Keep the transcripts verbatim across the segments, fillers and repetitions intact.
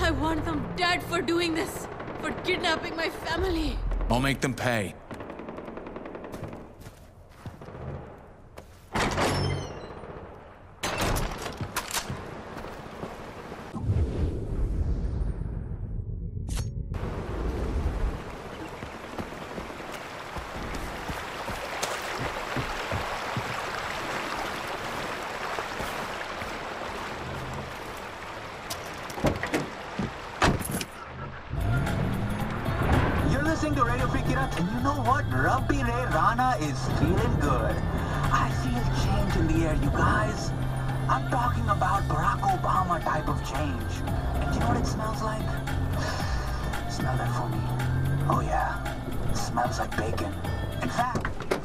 I want them dead for doing this, for kidnapping my family. I'll make them pay. And you know what? Rabbi Ray Rana is feeling good. I feel change in the air, you guys. I'm talking about Barack Obama type of change. And you know what it smells like? Smell that for me. Oh yeah, it smells like bacon. In fact,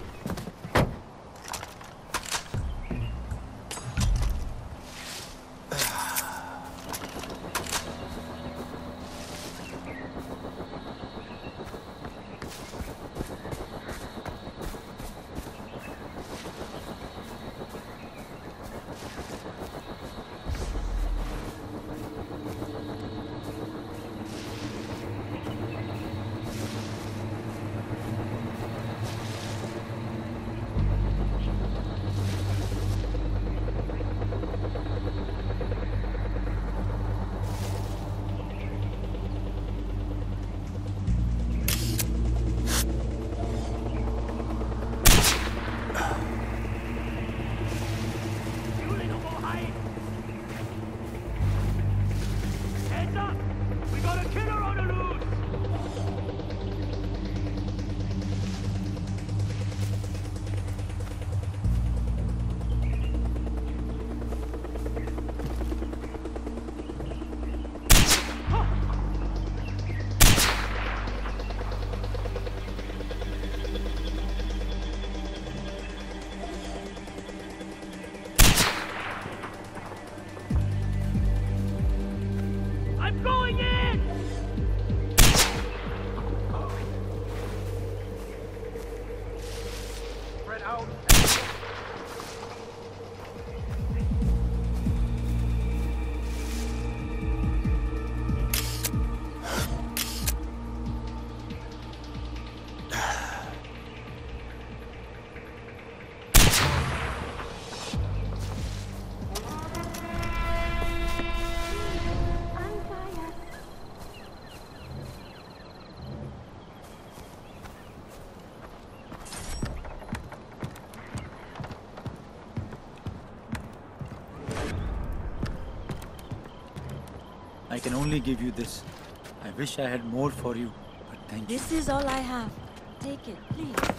I can only give you this. I wish I had more for you, but thank you. This is all I have. Take it, please.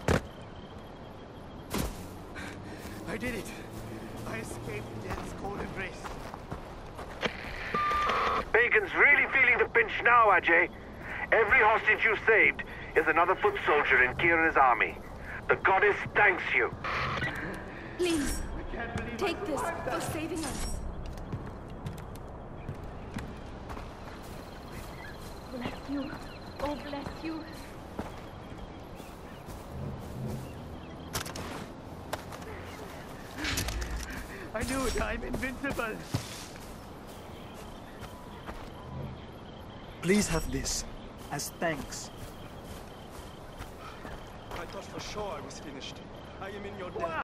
I did it. I escaped death's cold embrace. Bacon's really feeling the pinch now, Ajay. Every hostage you saved is another foot soldier in Kira's army. The goddess thanks you. Please, take this for saving us. Bless you. Oh, bless you. I knew it. I'm invincible. Please have this as thanks. I thought for sure I was finished. I am in your debt.